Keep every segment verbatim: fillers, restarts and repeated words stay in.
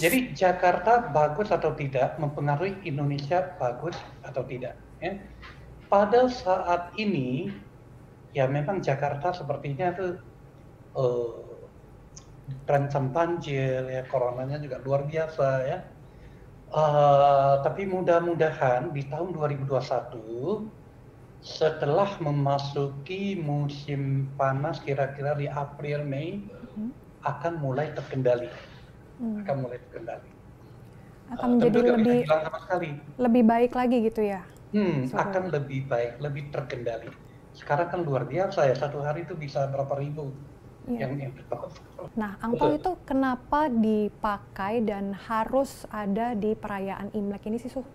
Jadi Jakarta bagus atau tidak mempengaruhi Indonesia bagus atau tidak, ya. Pada saat ini, ya memang Jakarta sepertinya tuh, eee, terancam banjir ya, coronanya juga luar biasa ya. Eee, tapi mudah-mudahan di tahun dua ribu dua puluh satu, setelah memasuki musim panas kira-kira di April, Mei, Mhm. akan mulai terkendali Mmm. akan mulai terkendali. Eee, Akan tentu menjadi nggak bisa lebih hilang sama sekali. lebih baik lagi gitu ya, Hmm, suhunya? akan lebih baik, lebih terkendali. Sekarang kan luar biasa ya, satu hari itu bisa berapa ribu Iya. yang yang Nah, angpao betul. itu kenapa dipakai dan harus ada di perayaan Imlek ini sih, Suh?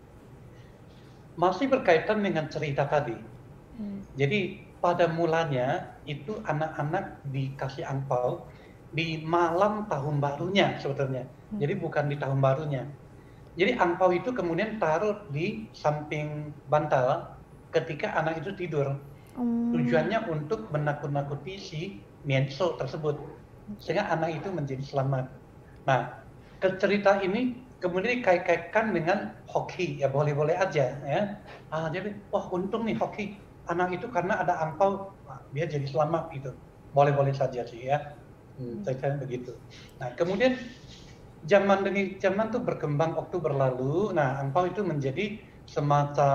Masih berkaitan dengan cerita tadi. Mmm. Jadi pada mulanya itu anak-anak dikasih angpao di malam tahun barunya sebetulnya, Mmm. jadi bukan di tahun barunya. Jadi angpao itu kemudian taruh di samping bantal ketika anak itu tidur. Mmm. Tujuannya untuk menakut-nakuti si Mienso tersebut, sehingga anak itu menjadi selamat. Nah, ke cerita ini kemudian dikait-kaitkan dengan hoki, ya boleh-boleh aja ya. Ah, jadi, wah untung nih hoki, anak itu karena ada angpao, wah dia jadi selamat gitu. Boleh-boleh saja sih ya, mmm, Mmm. ceritanya begitu. Nah kemudian, zaman demi zaman tuh berkembang, waktu berlalu, nah angpao itu menjadi semacam,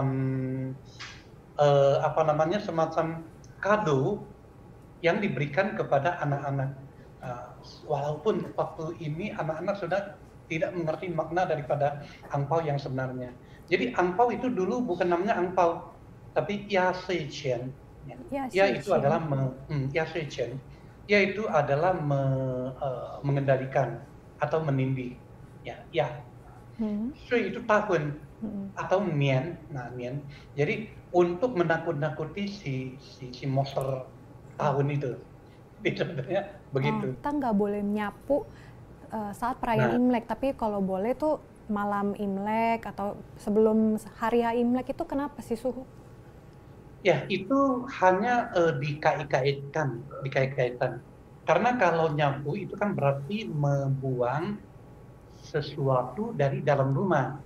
eee, apa namanya, semacam kado yang diberikan kepada anak-anak. Eee, walaupun waktu ini anak-anak sudah tidak mengerti makna daripada angpao yang sebenarnya. Jadi angpao itu dulu bukan namanya angpao, tapi Yasechen, ya. Ya, Ya itu adalah Shih-Chian. me mmm, Yasechen, ya itu adalah me eee, mengendalikan atau menindih, ya ya. Mhm. Shui itu tahun Mhm. atau Mien, nah Mien, jadi untuk menakut-nakuti si si si monster tahun itu. Itu sebenarnya Oh, begitu. kita nggak boleh nyapu, eee, saat perayaan Nah. Imlek, tapi kalau boleh tuh malam Imlek atau sebelum hari H Imlek itu kenapa sih, Suh? Ya, itu hanya, eee, dikait-kaitkan dikait-kaitkan. Karena kalau nyapu itu kan berarti membuang sesuatu dari dalam rumah.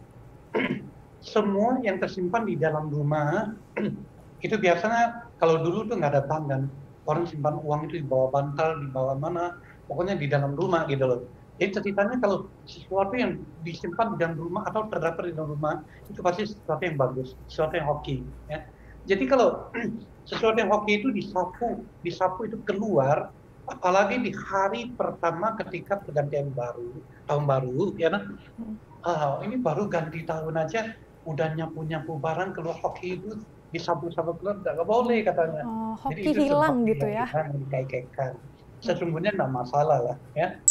Semua yang tersimpan di dalam rumah, itu biasanya kalau dulu tuh nggak ada bank kan, orang simpan uang itu di bawah bantal, di bawah mana, pokoknya di dalam rumah gitu loh. Jadi ceritanya kalau sesuatu yang disimpan di dalam rumah atau terdapat di dalam rumah, itu pasti sesuatu yang bagus, sesuatu yang hoki, ya. Jadi kalau sesuatu yang hoki itu disapu disapu itu keluar, apalagi di hari pertama ketika pergantian baru tahun baru, ya kan. Mhm. Ah, ini baru ganti tahun aja udah nyapu-nyapu barang keluar hoki itu, disapu-sapu keluar, nggak boleh katanya. Oh, Jadi hoki itu sebuah hilang gitu ya? keyakinan yang dikait-kaitkan. Heeh. Sesungguhnya nggak masalah lah, ya.